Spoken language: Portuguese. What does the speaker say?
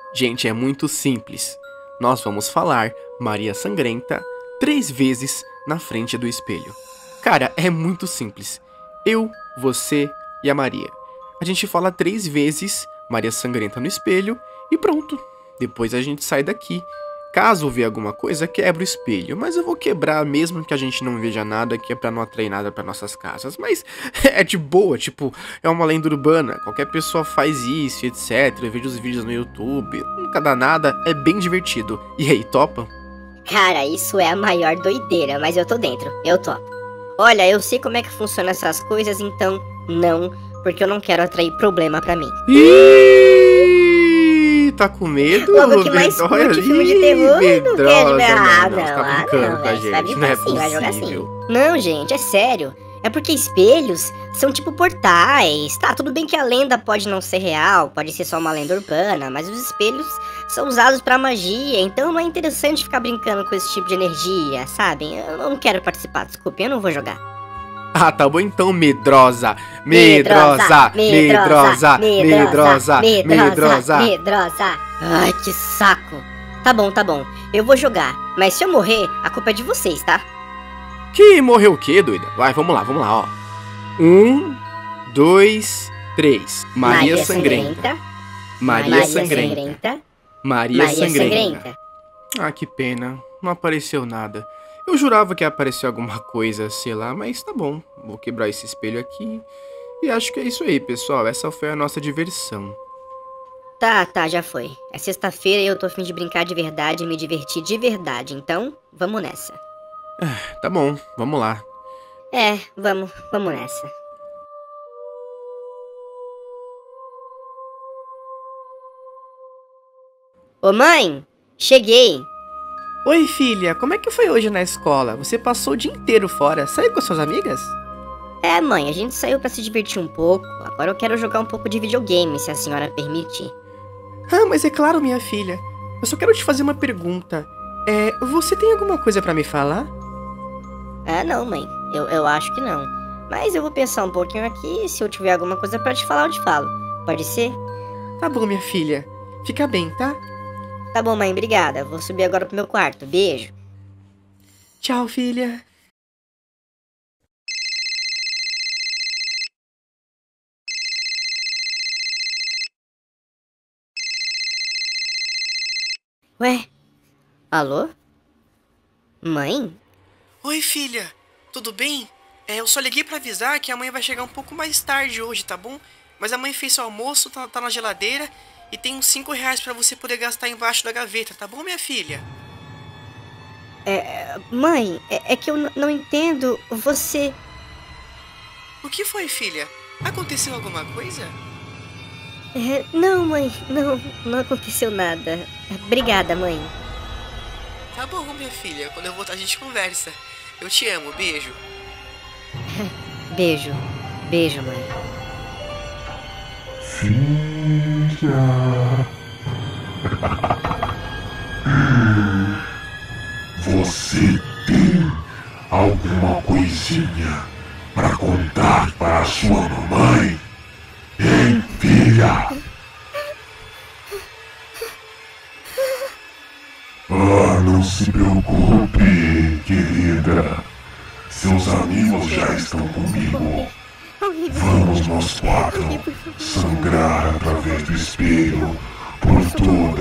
Gente, é muito simples. Nós vamos falar Maria Sangrenta 3 vezes na frente do espelho. Cara, é muito simples. Eu, você e a Maria. A gente fala 3 vezes Maria Sangrenta no espelho e pronto. Depois a gente sai daqui. Caso ver alguma coisa, quebra o espelho. Mas eu vou quebrar mesmo que a gente não veja nada, que é pra não atrair nada pra nossas casas. Mas é de boa, tipo, é uma lenda urbana. Qualquer pessoa faz isso, etc. Eu vejo os vídeos no YouTube. Nunca dá nada, é bem divertido. E aí, topa? Cara, isso é a maior doideira, mas eu tô dentro, eu topo. Olha, eu sei como é que funcionam essas coisas, então não, porque eu não quero atrair problema pra mim. Ih, tá com medo? Logo que mais curte filme de terror, não quer de ver. Não, você tá brincando com a gente, vai não é assim, vai jogar assim. possível. Não, gente, é sério. É porque espelhos são tipo portais. Tá, tudo bem que a lenda pode não ser real, pode ser só uma lenda urbana, mas os espelhos são usados pra magia, então não é interessante ficar brincando com esse tipo de energia, sabem? Eu não quero participar, desculpe, eu não vou jogar. Ah, tá bom então, medrosa. Medrosa. Ai, que saco. Tá bom, eu vou jogar, mas se eu morrer, a culpa é de vocês, tá? Que morreu o quê, doida? Vai, vamos lá, ó. 1, 2, 3. Maria Sangrenta. Maria Sangrenta. Maria Sangrenta. Ah, que pena. Não apareceu nada. Eu jurava que ia aparecer alguma coisa, sei lá, mas tá bom. Vou quebrar esse espelho aqui. E acho que é isso aí, pessoal. Essa foi a nossa diversão. Tá, já foi. É sexta-feira e eu tô a fim de brincar de verdade e me divertir de verdade, então vamos nessa. Tá bom, vamos lá. Vamos nessa. Ô mãe, cheguei. Oi filha, como é que foi hoje na escola? Você passou o dia inteiro fora, saiu com suas amigas? Mãe, a gente saiu pra se divertir um pouco. Agora eu quero jogar um pouco de videogame, se a senhora permitir. Ah, mas é claro, minha filha. Eu só quero te fazer uma pergunta. Você tem alguma coisa pra me falar? Não, mãe. Eu acho que não. Mas eu vou pensar um pouquinho aqui e se eu tiver alguma coisa pra te falar, eu te falo. Pode ser? Tá bom, minha filha. Fica bem, tá? Tá bom, mãe. Obrigada. Vou subir agora pro meu quarto. Beijo. Tchau, filha. Ué? Alô? Mãe? Oi, filha. Tudo bem? Eu só liguei pra avisar que a mãe vai chegar um pouco mais tarde hoje, tá bom? Mas a mãe fez seu almoço, tá na geladeira e tem uns 5 reais pra você poder gastar embaixo da gaveta, tá bom, minha filha? Mãe, é que eu não entendo. Você... O que foi, filha? Aconteceu alguma coisa? Não, mãe. Não aconteceu nada. Obrigada, mãe. Tá bom, minha filha. Quando eu voltar a gente conversa. Eu te amo. Beijo. Beijo. Beijo, mãe. Filha. Você tem alguma coisinha pra contar para a sua mamãe? Hein, filha? Não se preocupe, querida. Seus amigos já estão comigo. Vamos nós 4 sangrar através do espelho por toda